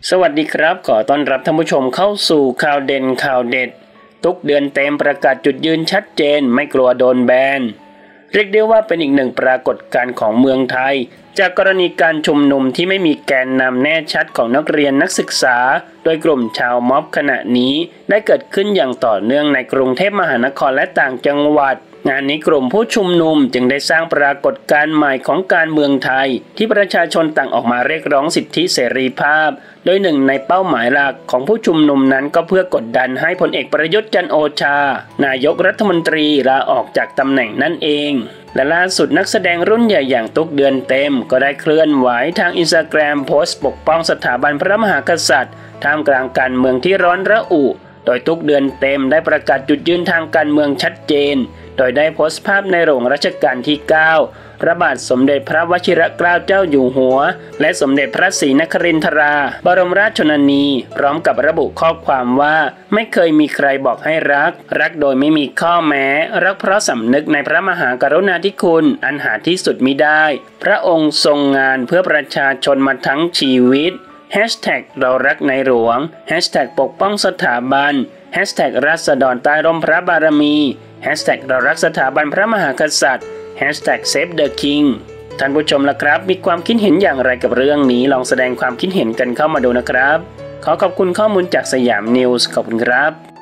สวัสดีครับขอต้อนรับท่านผู้ชมเข้าสู่ข่าวเด่นข่าวเด็ดทุกเดือนเต็มประกาศจุดยืนชัดเจนไม่กลัวโดนแบนเรียกได้ว่าเป็นอีกหนึ่งปรากฏการณ์ของเมืองไทยจากกรณีการชุมนุมที่ไม่มีแกนนำแน่ชัดของนักเรียนนักศึกษาโดยกลุ่มชาวม็อบขณะนี้ได้เกิดขึ้นอย่างต่อเนื่องในกรุงเทพมหานครและต่างจังหวัดงานนี้กลุ่มผู้ชุมนุมจึงได้สร้างปรากฏการณ์ใหม่ของการเมืองไทยที่ประชาชนต่างออกมาเรียกร้องสิทธิเสรีภาพโดยหนึ่งในเป้าหมายหลักของผู้ชุมนุมนั้นก็เพื่อกดดันให้พลเอกประยุทธ์จันทร์โอชานายกรัฐมนตรีลาออกจากตำแหน่งนั่นเองและล่าสุดนักแสดงรุ่นใหญ่อย่างตุ๊กเดือนเต็มก็ได้เคลื่อนไหวทาง Instagram โพสต์ปกป้องสถาบันพระมหากษัตริย์ท่ามกลางการเมืองที่ร้อนระอุโดยตุ๊กเดือนเต็มได้ประกาศจุดยืนทางการเมืองชัดเจนโดยได้โพสต์ภาพในหลวงรัชกาลที่ 9 พระบาทสมเด็จพระวชิรเกล้าเจ้าอยู่หัวและสมเด็จพระศรีนครินทราบรมราชชนนีพร้อมกับระบุข้อความว่าไม่เคยมีใครบอกให้รักโดยไม่มีข้อแม้รักเพราะสำนึกในพระมหากรุณาธิคุณอันหาที่สุดมิได้พระองค์ทรงงานเพื่อประชาชนมาทั้งชีวิตเรารักในหลวงปกป้องสถาบันราษฎรใต้ร่มพระบารมีเรารักสถาบันพระมหากษัตริย์Save the King ท่านผู้ชมล่ะครับมีความคิดเห็นอย่างไรกับเรื่องนี้ลองแสดงความคิดเห็นกันเข้ามาดูนะครับขอขอบคุณข้อมูลจากสยามนิวส์ขอบคุณครับ